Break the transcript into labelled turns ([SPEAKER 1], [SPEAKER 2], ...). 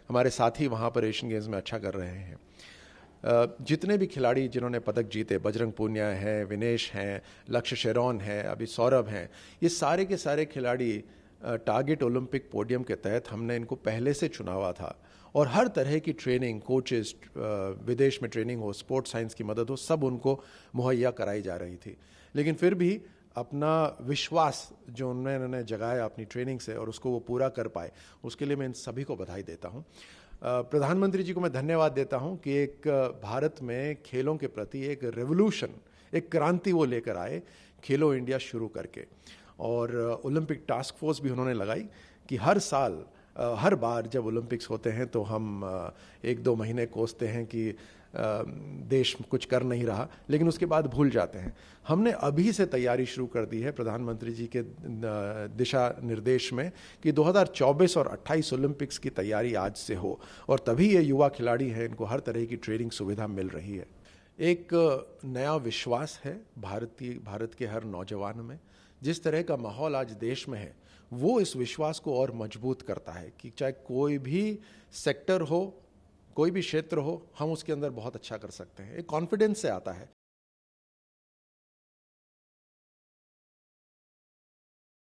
[SPEAKER 1] हमारे साथी वहाँ पर एशियन गेम्स में अच्छा कर रहे हैं। जितने भी खिलाड़ी जिन्होंने पदक जीते, बजरंग पूनिया हैं, विनेश हैं, लक्ष्य शेरॉन है, अभी सौरभ हैं, ये सारे के सारे खिलाड़ी टारगेट ओलंपिक पोडियम के तहत हमने इनको पहले से चुना हुआ था। और हर तरह की ट्रेनिंग, कोचेस, विदेश में ट्रेनिंग हो, स्पोर्ट्स साइंस की मदद हो, सब उनको मुहैया कराई जा रही थी। लेकिन फिर भी अपना विश्वास जो उन्होंने जगाया अपनी ट्रेनिंग से और उसको वो पूरा कर पाए, उसके लिए मैं इन सभी को बधाई देता हूँ। प्रधानमंत्री जी को मैं धन्यवाद देता हूँ कि एक भारत में खेलों के प्रति एक रेवोल्यूशन, एक क्रांति वो लेकर आए खेलो इंडिया शुरू करके। और ओलंपिक टास्क फोर्स भी उन्होंने लगाई कि हर साल, हर बार जब ओलंपिक्स होते हैं तो हम 1-2 महीने कोसते हैं कि देश कुछ कर नहीं रहा, लेकिन उसके बाद भूल जाते हैं। हमने अभी से तैयारी शुरू कर दी है प्रधानमंत्री जी के दिशा निर्देश में कि 2024 और 28 ओलंपिक्स की तैयारी आज से हो, और तभी ये युवा खिलाड़ी हैं, इनको हर तरह की ट्रेनिंग सुविधा मिल रही है। एक नया विश्वास है भारत के हर नौजवान में। जिस तरह का माहौल आज देश में है, वो इस विश्वास को और मजबूत करता है कि चाहे कोई भी सेक्टर हो, कोई भी क्षेत्र हो, हम उसके अंदर बहुत अच्छा कर सकते हैं। एक कॉन्फिडेंस से आता है